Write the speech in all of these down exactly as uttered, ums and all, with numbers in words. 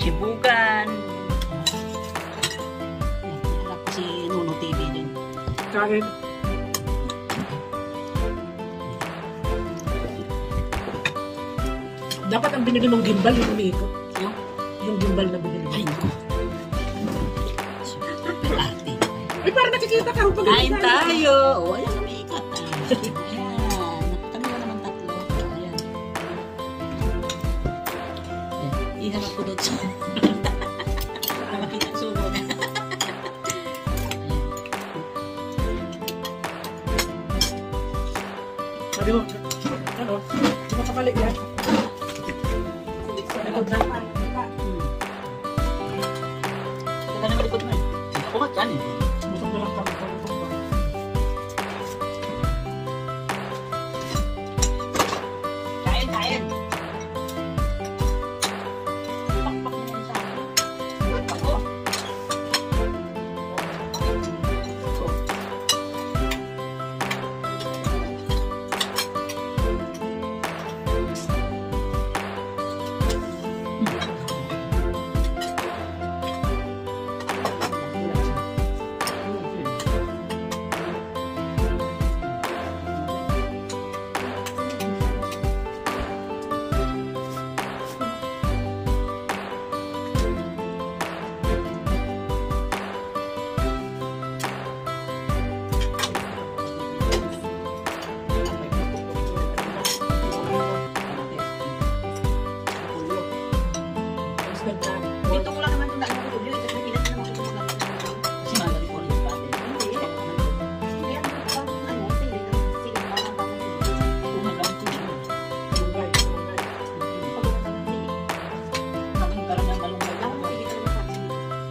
Sibugan. Harap ko si Nuno T V din. Kain. Dapat ang binili mong gimbal yung umiikot. Yung? Yung gimbal na binili mo. Ay, no. Arte. Ay, parang nakikita ka. Kain tayo. O, ayan, umiikot. Ayan. Kami mo naman tatlo. Ayan. Iharap ko doon sa... Para makita ang subo na. Sabi mo, ano? Di ba kapalik yan? Sa likod na. Ito na malikod mo eh. Ako ka dyan eh. Busog na lang kami. Kain, kain. Pakpak na yan sa akin. Ako. Dito ko lang naman itong daan ko tuloy. Kasi pilat na naman ito lang. Kasi malari ko rin yung pati. Hindi, hindi ako naman ito. Hindi, ano ito pa? Ano? Sige, sige. Parang parang sige. Tumagang tuloy. Malunggay, malunggay. Pagkakataon ng sige. Kaming parang yung malunggay. Ako mo, hindi talaga sa sige.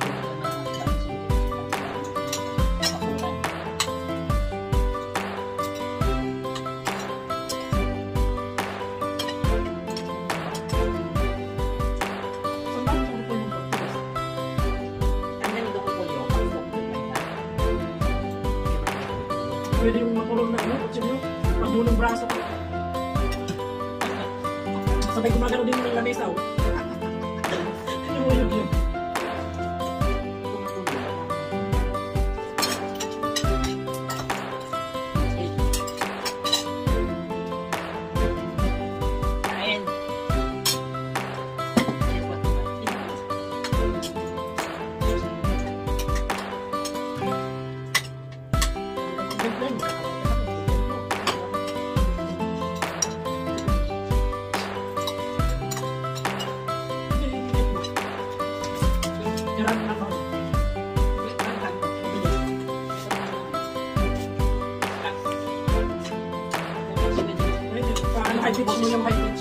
Pakulan. Pwede yung makulong na ano, kutsin nyo, pagdulong braso ko. Sabay gumagano din yung lamesa, oh. Yung uyog yun. Kain. High pitch mo yung high pitch.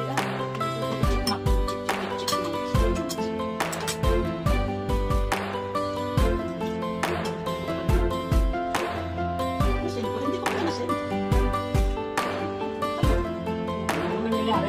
Hindi ko panasin. Ano nangyayari?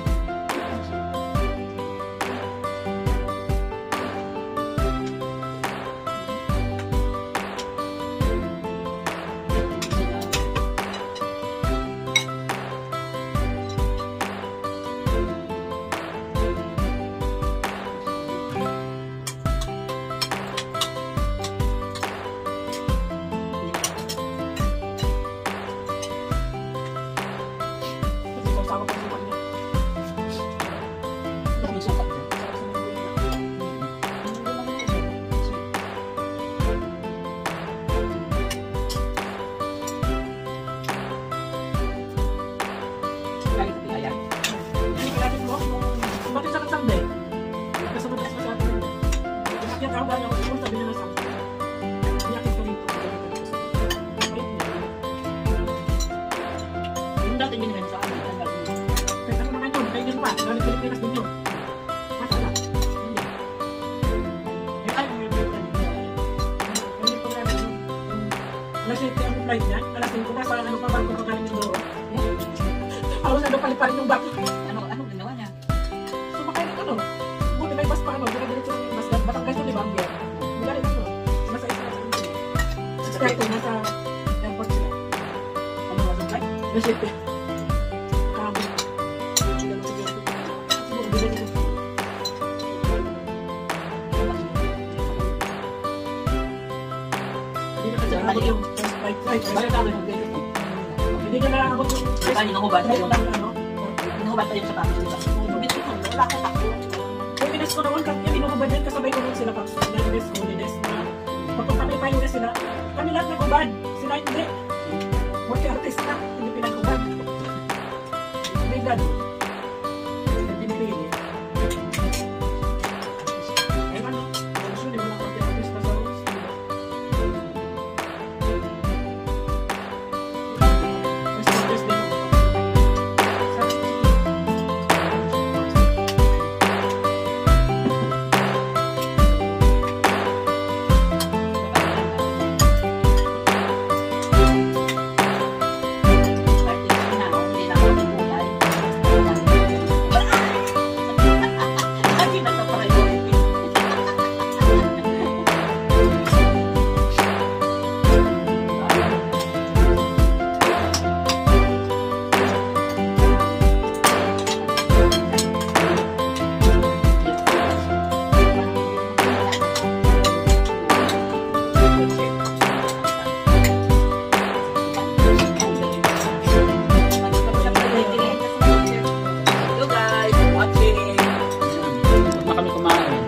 Flight niya, alas singko pa sa ano pa ba kung kagaling yung doon. Ako na doon paliparin yung baki. Ano, anong ginawa niya? Sumakay ng ano, buti may bus pa ano, diretso yung bus, Batangas yun, di ba? Ang biyan. Ang galing ano, nasa isa sa ano. Kaya ito, nasa airport sila. Ano nga, sa flight? Nasip eh. Kami. Siguro, siguro. Siguro, abot yung first flight flight. Bakit sabi mo dito? Hindi ka na abot yung first Bali nahubad pa yung ano? nahubad pa yung sapatos, di ba? Bito ko, wala ko takbo. Kung ines ko naman, kaya inubad yan, kasabay ko rin sila pa. Nag-ines ko, nines na. Pagkong kami pa yung sila, kami lahat nag-ubad. Sila hindi. Multi artist na, hindi pinag-ubad. May God. Hindi pinili. Ay man, gusto di mo lang multi artist na sa roots. First artist din. Kami kumain.